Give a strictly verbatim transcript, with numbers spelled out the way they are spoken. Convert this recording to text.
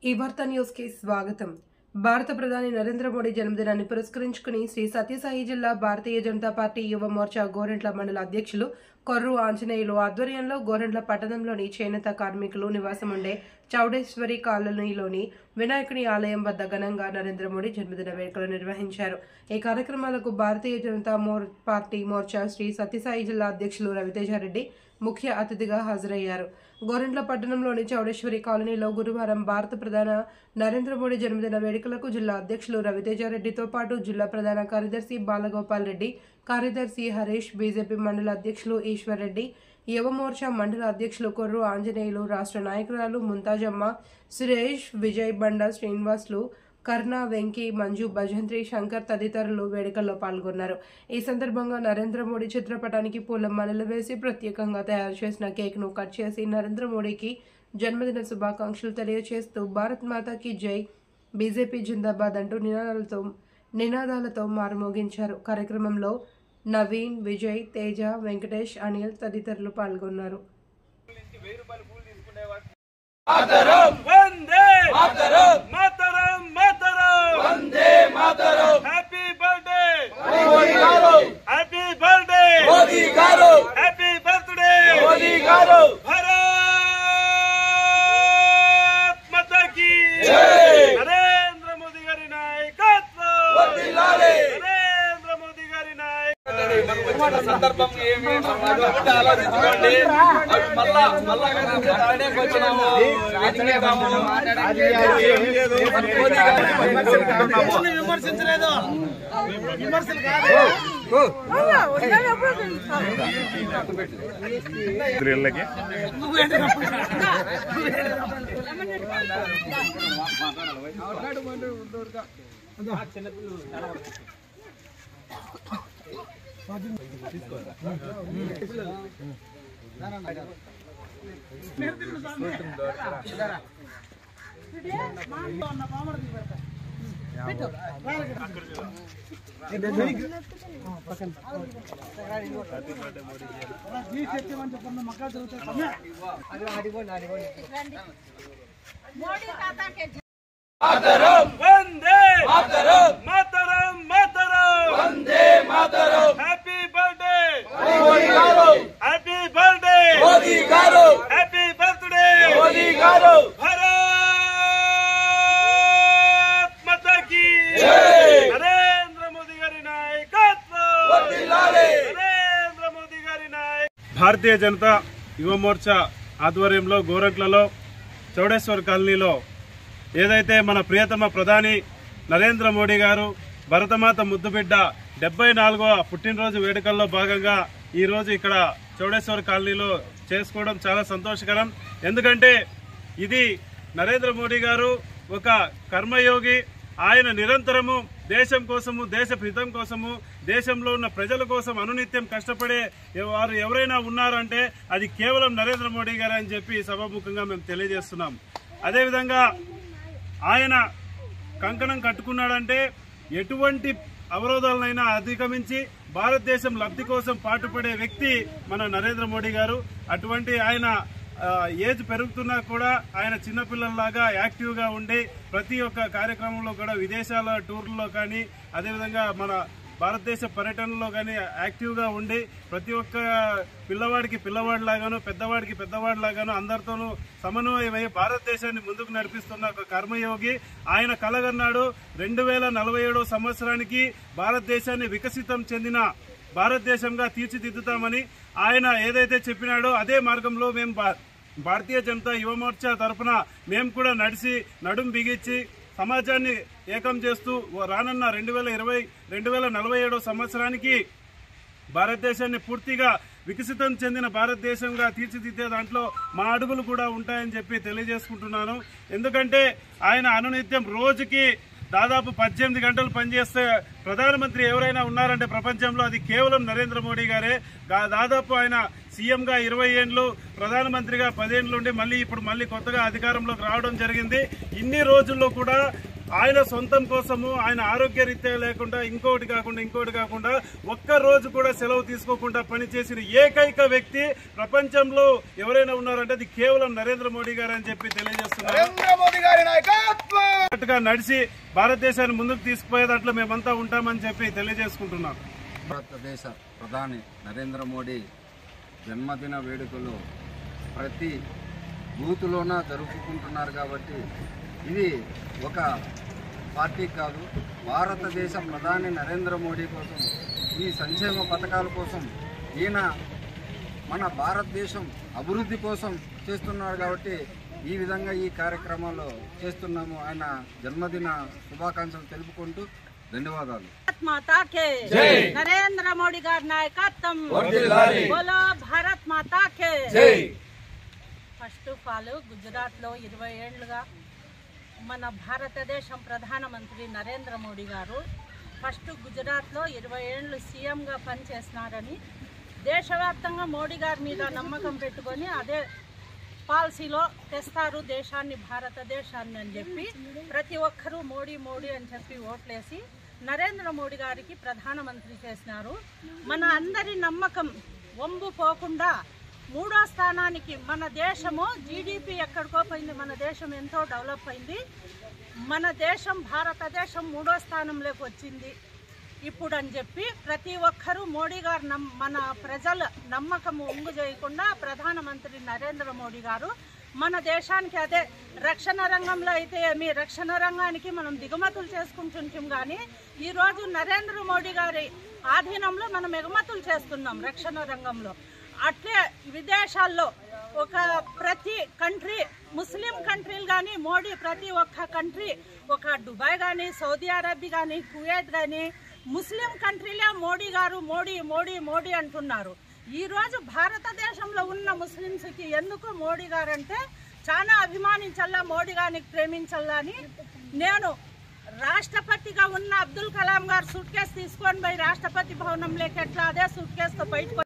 ఈ వార్తా న్యూస్ కి స్వాగతం. భారత ప్రధాని నరేంద్ర మోడీ జన్మదినాన్ని పురస్కరించుకుని శ్రీ సత్యసాయి జిల్లా భారతీయ జనతా పార్టీ యువ మోర్చా గోరెంట్ల మండల అధ్యక్షులు కొర్రు ఆంజనేయులు ఆధ్వర్యంలో గోరెంట్ల పట్టణంలోని చేనేత కార్మికులు నివాసం ఉండే చౌడేశ్వరి కాలనీలోని వినాయకుని ఆలయం వద్ద ఘనంగా నరేంద్ర మోడీ జన్మదిన వేడుకలు నిర్వహించారు. ఈ కార్యక్రమాలకు భారతీయ జనతా మోర్ పార్టీ మోర్చా శ్రీ సత్యసాయి జిల్లా అధ్యక్షులు రవితేజారెడ్డి ముఖ్య అతిథిగా హాజరయ్యారు. గోరెంట్ల పట్టణంలోని చౌడేశ్వరి కాలనీలో గురువారం భారత ప్రధాని నరేంద్ర మోడీ జన్మదిన వేడుకలకు జిల్లా అధ్యక్షులు రవితేజారెడ్డితో పాటు జిల్లా ప్రధాన కార్యదర్శి బాలగోపాల్ రెడ్డి, కార్యదర్శి హరీష్, బీజేపీ మండల అధ్యక్షులు ఈశ్వర్ రెడ్డి, యువ మోర్చా మండల అధ్యక్షులు కొర్రు ఆంజనేయులు, రాష్ట్ర నాయకురాలు ముంతాజమ్మ, సురేష్, విజయ్, బండా శ్రీనివాసులు, కర్ణ, వెంకీ, మంజు, భజంత్రి, శంకర్ తదితరులు వేడుకల్లో పాల్గొన్నారు. ఈ సందర్భంగా నరేంద్ర మోడీ చిత్రపటానికి పూలమాలలు వేసి ప్రత్యేకంగా తయారు చేసిన కేక్ ను కట్ చేసి నరేంద్ర మోడీకి జన్మదిన శుభాకాంక్షలు తెలియజేస్తూ భారత్ మాతాకి జై, బీజేపీ జిందాబాద్ అంటూ నినాదాలతో నినాదాలతో మారుమోగించారు. కార్యక్రమంలో నవీన్, విజయ్, తేజ, వెంకటేష్, అనిల్ తదితరులు పాల్గొన్నారు. Happy birthday! Happy birthday! Modi garu! Happy birthday! Modi garu! Bharat Mata ki jai! Narendra Modi gari nayakatvam! Wadilale! Narendra Modi gari nayakatvam! సందర్భం ఏమి ఆలోచించుకోండి. మళ్ళా మళ్ళా వచ్చినాము విమర్శించలేదు, విమర్శలు కాదు. వందే మాతరం, మాతరం మాతరం, వందే మాతరం. హ్యాపీ బర్త్డే మోదీ గారు! హ్యాపీ బర్త్డే మోదీ గారు! హ్యాపీ బర్త్డే మోదీ గారు! భారత్ మాతా కీ జై! నరేంద్ర మోదీ గారి నాయకత్వం వర్ధిల్లాలి! నరేంద్ర మోదీ గారి నాయకత్వం. భారతీయ జనతా యువ మోర్చా ఆధ్వర్యంలో గోరంట్లలో చౌడేశ్వర్ కాలనీలో ఏదైతే మన ప్రియతమ ప్రధాని నరేంద్ర మోడీ గారు భరతమాత ముద్దుబిడ్డ డెబ్బై నాలుగవ పుట్టినరోజు వేడుకల్లో భాగంగా ఈరోజు ఇక్కడ చౌడేశ్వర్ కాలనీలో చేసుకోవడం చాలా సంతోషకరం. ఎందుకంటే ఇది నరేంద్ర మోడీ గారు ఒక కర్మయోగి. ఆయన నిరంతరము దేశం కోసము, దేశ హితం కోసము, దేశంలో ఉన్న ప్రజల కోసం అనునిత్యం కష్టపడే వారు ఎవరైనా ఉన్నారంటే అది కేవలం నరేంద్ర మోడీ గారు అని చెప్పి సభాముఖంగా మేము తెలియజేస్తున్నాం. అదేవిధంగా ఆయన కంకణం కట్టుకున్నాడంటే ఎటువంటి అవరోధాలనైనా అధిగమించి భారతదేశం లబ్ధి కోసం పాటుపడే వ్యక్తి మన నరేంద్ర మోడీ గారు. అటువంటి ఆయన ఏజ్ పెరుగుతున్నా కూడా ఆయన చిన్నపిల్లల్లాగా యాక్టివ్గా ఉండి ప్రతి ఒక్క కార్యక్రమంలో కూడా విదేశాల టూర్లో కానీ అదేవిధంగా మన భారతదేశ పర్యటనలో కానీ యాక్టివ్గా ఉండి ప్రతి ఒక్క పిల్లవాడికి పిల్లవాడిలాగాను, పెద్దవాడికి పెద్దవాడిలాగాను అందరితోనూ సమన్వయమై భారతదేశాన్ని ముందుకు నడిపిస్తున్న ఒక కర్మయోగి. ఆయన కలగన్నాడు రెండు వేల నలభై ఏడో సంవత్సరానికి భారతదేశాన్ని వికసితం చెందిన భారతదేశంగా తీర్చిదిద్దుతామని ఆయన ఏదైతే చెప్పినాడో అదే మార్గంలో మేము భారతీయ జనతా యువ మోర్చా తరఫున మేము కూడా నడిచి నడుం బిగించి సమాజాన్ని ఏకం చేస్తూ రానున్న రెండు వేల ఇరవై రెండు వేల నలభై ఏడో సంవత్సరానికి భారతదేశాన్ని పూర్తిగా వికసితం చెందిన భారతదేశంగా తీర్చిదిద్దే దాంట్లో మా అడుగులు కూడా ఉంటాయని చెప్పి తెలియజేసుకుంటున్నాను. ఎందుకంటే ఆయన అనునిత్యం రోజుకి దాదాపు పద్దెనిమిది గంటలు పనిచేస్తే ప్రధానమంత్రి ఎవరైనా ఉన్నారంటే ప్రపంచంలో అది కేవలం నరేంద్ర మోడీ గారే. దాదాపు ఆయన సీఎంగా ఇరవై ఏళ్ళు, ప్రధానమంత్రిగా పదేళ్ళు ఉండి మళ్ళీ ఇప్పుడు మళ్ళీ కొత్తగా అధికారంలోకి రావడం జరిగింది. ఇన్ని రోజుల్లో కూడా ఆయన సొంతం కోసము ఆయన ఆరోగ్య రీత్యా లేకుండా ఇంకోటి కాకుండా ఇంకోటి కాకుండా ఒక్క రోజు కూడా సెలవు తీసుకోకుండా పనిచేసిన ఏకైక వ్యక్తి ప్రపంచంలో ఎవరైనా ఉన్నారంటే అది కేవలం నరేంద్ర మోడీ గారు అని చెప్పి తెలియజేస్తున్నారు. కలిసికట్టుగా నడిచి భారతదేశాన్ని ముందుకు తీసుకుపోయే దాంట్లో మేమంతా ఉంటామని చెప్పి తెలియజేసుకుంటున్నాం. భారతదేశ ప్రధాని నరేంద్ర మోడీ జన్మదిన వేడుకలు ప్రతి బూతులోన జరుపుకుంటున్నారు కాబట్టి ఇది ఒక పార్టీ కాదు, భారతదేశ ప్రధాని నరేంద్ర మోడీ కోసం ఈ సంక్షేమ పథకాల కోసం ఈయన మన భారతదేశం అభివృద్ధి కోసం చేస్తున్నాడు కాబట్టి ఈ విధంగా ఈ కార్యక్రమాలు చేస్తున్నాము. ఆయన జన్మదిన శుభాకాంక్షలు తెలుపుకుంటూ ధన్యవాదాలు. మాతా కే నరేంద్ర మోడీ గారి నాయకత్వం, బోలో భారత్ మాతా కే. ఫస్ట్ ఆఫ్ ఆల్ గుజరాత్ లో ఇరవై ఏళ్లుగా మన భారతదేశం ప్రధానమంత్రి నరేంద్ర మోడీ గారు ఫస్ట్ గుజరాత్ లో ఇరవై ఏళ్ళు సీఎంగా పనిచేస్తున్నారని దేశవ్యాప్తంగా మోడీ గారి మీద నమ్మకం పెట్టుకొని అదే పాలసీలో తెస్తారు దేశాన్ని, భారతదేశాన్ని అని చెప్పి ప్రతి ఒక్కరూ మోడీ మోడీ అని చెప్పి ఓట్లేసి నరేంద్ర మోడీ గారికి ప్రధానమంత్రి చేసినారు. మన అందరి నమ్మకం వంపు పోకుండా మూడో స్థానానికి మన దేశము జీడిపి ఎక్కడికో పోయింది, మన దేశం ఎంతో డెవలప్ అయింది. మన దేశం భారతదేశం మూడో స్థానంలోకి వచ్చింది ఇప్పుడు అని చెప్పి ప్రతి ఒక్కరూ మోడీ గారు నమ్ మన ప్రజల నమ్మకం ఒంగు చేయకుండా ప్రధానమంత్రి నరేంద్ర మోడీ గారు మన దేశానికి అదే రక్షణ రంగంలో అయితే ఏమి రక్షణ రంగానికి మనం దిగుమతులు చేసుకుంటుంటాం, కానీ ఈరోజు నరేంద్ర మోడీ గారి ఆధీనంలో మనం ఎగుమతులు చేస్తున్నాం రక్షణ రంగంలో. అట్లే విదేశాల్లో ఒక ప్రతి కంట్రీ ముస్లిం కంట్రీలు కానీ మోడీ ప్రతి ఒక్క కంట్రీ ఒక దుబాయ్ కానీ సౌదీ అరేబియా కానీ కువైట్ కానీ ముస్లిం కంట్రీలే మోడీ గారు మోడీ మోడీ మోడీ అంటున్నారు. ఈరోజు భారతదేశంలో ఉన్న ముస్లింస్కి ఎందుకు మోడీ గారు అంటే చాలా అభిమానించాలా, మోడీ గారిని ప్రేమించాలా అని నేను రాష్ట్రపతిగా ఉన్న అబ్దుల్ కలాం గారు సూట్ కేసు తీసుకొని పోయి రాష్ట్రపతి భవనంలోకి ఎట్లా అదే సూట్ కేసుతో బయటకు